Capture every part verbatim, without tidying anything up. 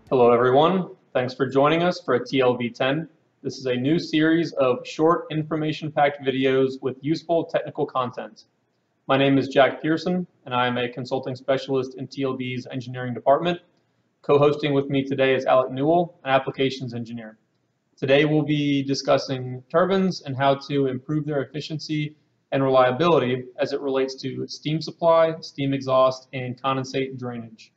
Hello everyone, thanks for joining us for a T L V ten. This is a new series of short information-packed videos with useful technical content. My name is Jack Pearson and I am a consulting specialist in T L V's engineering department. Co-hosting with me today is Alec Newell, an applications engineer. Today we'll be discussing turbines and how to improve their efficiency and reliability as it relates to steam supply, steam exhaust, and condensate drainage.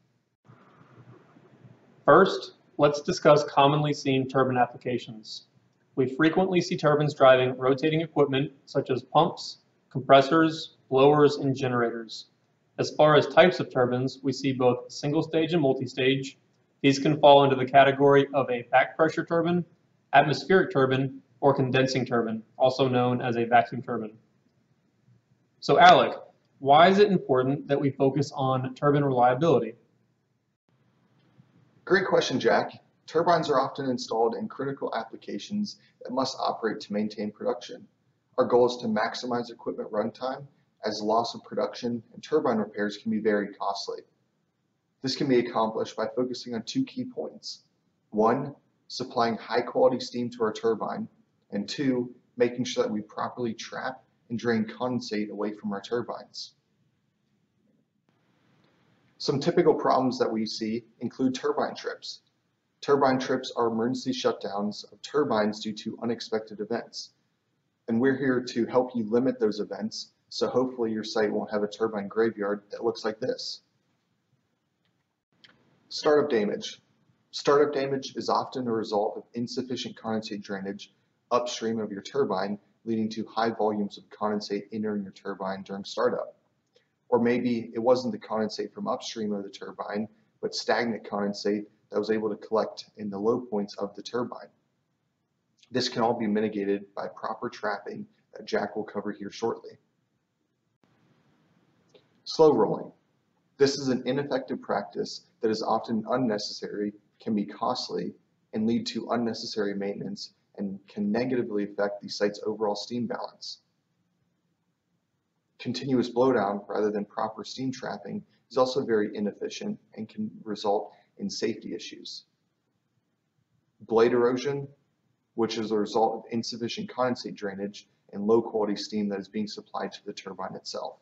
First, let's discuss commonly seen turbine applications. We frequently see turbines driving rotating equipment such as pumps, compressors, blowers, and generators. As far as types of turbines, we see both single-stage and multi-stage. These can fall into the category of a back pressure turbine, atmospheric turbine, or condensing turbine, also known as a vacuum turbine. So Alec, why is it important that we focus on turbine reliability? Great question, Jack. Turbines are often installed in critical applications that must operate to maintain production. Our goal is to maximize equipment runtime, as loss of production and turbine repairs can be very costly. This can be accomplished by focusing on two key points. One, supplying high quality steam to our turbine, and two, making sure that we properly trap and drain condensate away from our turbines. Some typical problems that we see include turbine trips. Turbine trips are emergency shutdowns of turbines due to unexpected events. And we're here to help you limit those events, so hopefully your site won't have a turbine graveyard that looks like this. Startup damage. Startup damage is often a result of insufficient condensate drainage upstream of your turbine, leading to high volumes of condensate entering your turbine during startup. Or maybe it wasn't the condensate from upstream of the turbine, but stagnant condensate that was able to collect in the low points of the turbine. This can all be mitigated by proper trapping that Jack will cover here shortly. Slow rolling. This is an ineffective practice that is often unnecessary, can be costly, and lead to unnecessary maintenance and can negatively affect the site's overall steam balance. Continuous blowdown rather than proper steam trapping is also very inefficient and can result in safety issues. Blade erosion, which is a result of insufficient condensate drainage and low quality steam that is being supplied to the turbine itself.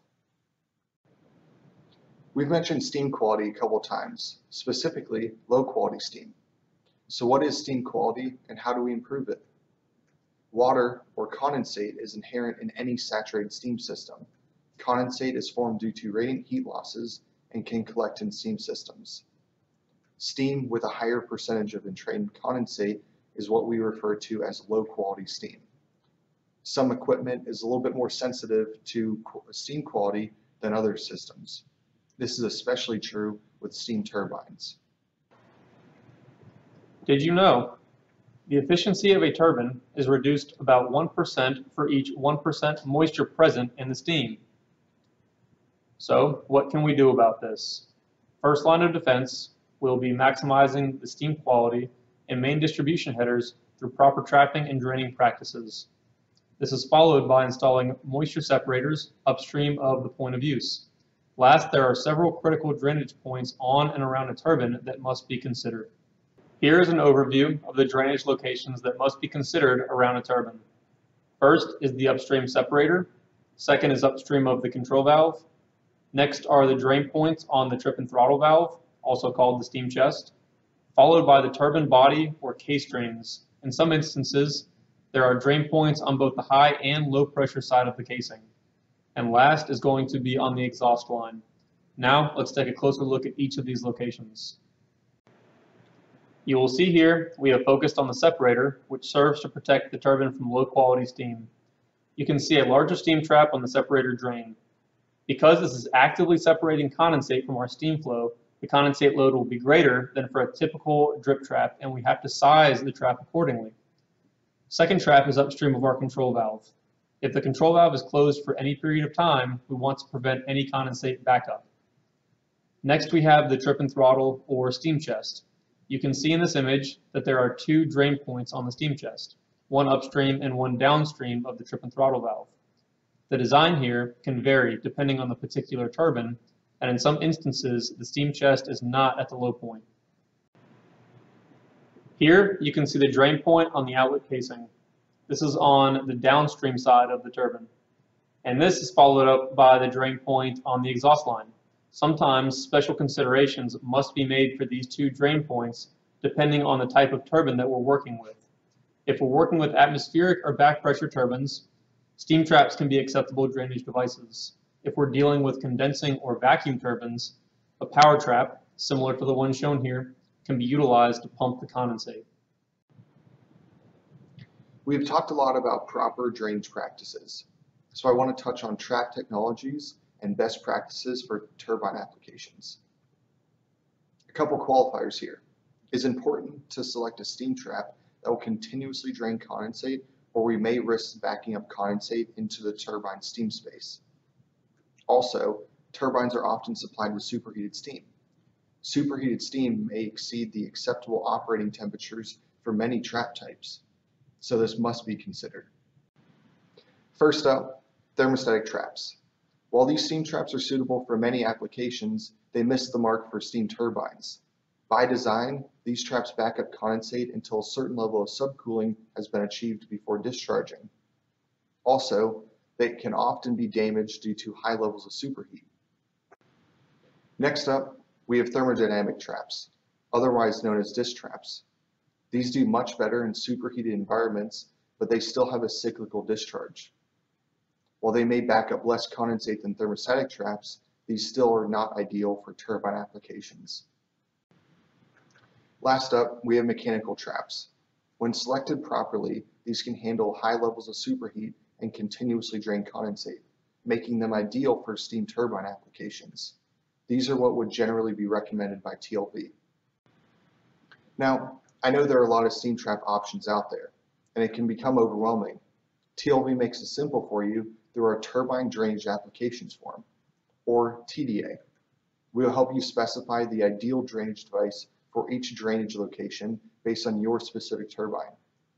We've mentioned steam quality a couple times, specifically low quality steam. So what is steam quality and how do we improve it? Water or condensate is inherent in any saturated steam system. Condensate is formed due to radiant heat losses and can collect in steam systems. Steam with a higher percentage of entrained condensate is what we refer to as low quality steam. Some equipment is a little bit more sensitive to steam quality than other systems. This is especially true with steam turbines. Did you know the efficiency of a turbine is reduced about one percent for each one percent moisture present in the steam? So what can we do about this? First line of defense will be maximizing the steam quality in main distribution headers through proper trapping and draining practices. This is followed by installing moisture separators upstream of the point of use. Last, there are several critical drainage points on and around a turbine that must be considered. Here is an overview of the drainage locations that must be considered around a turbine. First is the upstream separator. Second is upstream of the control valve. Next are the drain points on the trip and throttle valve, also called the steam chest, followed by the turbine body or case drains. In some instances, there are drain points on both the high and low pressure side of the casing. And last is going to be on the exhaust line. Now, let's take a closer look at each of these locations. You will see here we have focused on the separator, which serves to protect the turbine from low quality steam. You can see a larger steam trap on the separator drain. Because this is actively separating condensate from our steam flow, the condensate load will be greater than for a typical drip trap, and we have to size the trap accordingly. Second trap is upstream of our control valve. If the control valve is closed for any period of time, we want to prevent any condensate backup. Next, we have the trip and throttle or steam chest. You can see in this image that there are two drain points on the steam chest, one upstream and one downstream of the trip and throttle valve. The design here can vary depending on the particular turbine, and in some instances the steam chest is not at the low point. Here you can see the drain point on the outlet casing. This is on the downstream side of the turbine. And this is followed up by the drain point on the exhaust line. Sometimes special considerations must be made for these two drain points depending on the type of turbine that we're working with. If we're working with atmospheric or back pressure turbines, steam traps can be acceptable drainage devices. If we're dealing with condensing or vacuum turbines, a power trap, similar to the one shown here, can be utilized to pump the condensate. We've talked a lot about proper drainage practices, so I want to touch on trap technologies and best practices for turbine applications. A couple qualifiers here. It's important to select a steam trap that will continuously drain condensate, or we may risk backing up condensate into the turbine steam space. Also, turbines are often supplied with superheated steam. Superheated steam may exceed the acceptable operating temperatures for many trap types, so this must be considered. First up, thermostatic traps. While these steam traps are suitable for many applications, they miss the mark for steam turbines. By design, these traps back up condensate until a certain level of subcooling has been achieved before discharging. Also, they can often be damaged due to high levels of superheat. Next up, we have thermodynamic traps, otherwise known as disk traps. These do much better in superheated environments, but they still have a cyclical discharge. While they may back up less condensate than thermostatic traps, these still are not ideal for turbine applications. Last up, we have mechanical traps. When selected properly, these can handle high levels of superheat and continuously drain condensate, making them ideal for steam turbine applications. These are what would generally be recommended by T L V. Now, I know there are a lot of steam trap options out there, and it can become overwhelming. T L V makes it simple for you through our Turbine Drainage Applications form, or T D A. We will help you specify the ideal drainage device for each drainage location based on your specific turbine.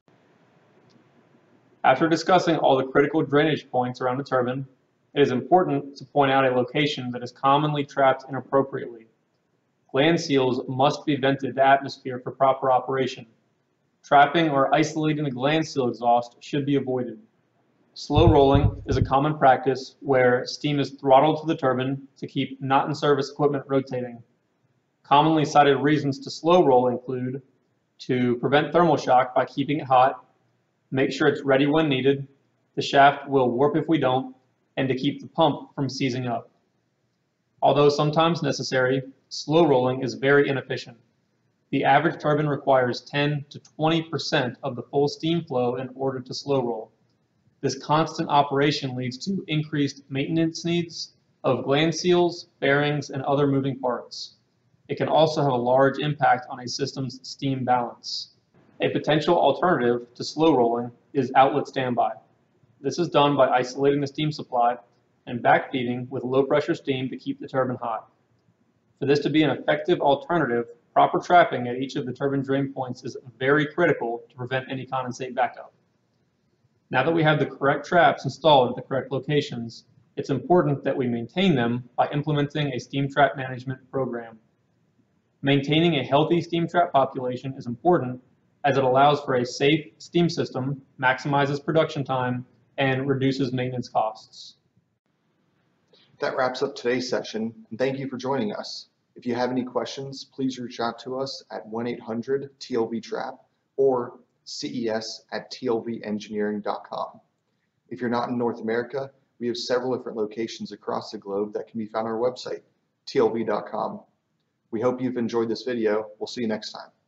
After discussing all the critical drainage points around the turbine, it is important to point out a location that is commonly trapped inappropriately. Gland seals must be vented to atmosphere for proper operation. Trapping or isolating the gland seal exhaust should be avoided. Slow rolling is a common practice where steam is throttled to the turbine to keep not-in-service equipment rotating. Commonly cited reasons to slow roll include to prevent thermal shock by keeping it hot, make sure it's ready when needed, the shaft will warp if we don't, and to keep the pump from seizing up. Although sometimes necessary, slow rolling is very inefficient. The average turbine requires ten to twenty percent of the full steam flow in order to slow roll. This constant operation leads to increased maintenance needs of gland seals, bearings, and other moving parts. It can also have a large impact on a system's steam balance. A potential alternative to slow rolling is outlet standby. This is done by isolating the steam supply and backfeeding with low pressure steam to keep the turbine hot. For this to be an effective alternative, proper trapping at each of the turbine drain points is very critical to prevent any condensate backup. Now that we have the correct traps installed at the correct locations, it's important that we maintain them by implementing a steam trap management program. Maintaining a healthy steam trap population is important as it allows for a safe steam system, maximizes production time, and reduces maintenance costs. That wraps up today's session, and thank you for joining us. If you have any questions, please reach out to us at one eight hundred T L V trap or C E S at T L V engineering dot com. If you're not in North America, we have several different locations across the globe that can be found on our website, T L V dot com. We hope you've enjoyed this video. We'll see you next time.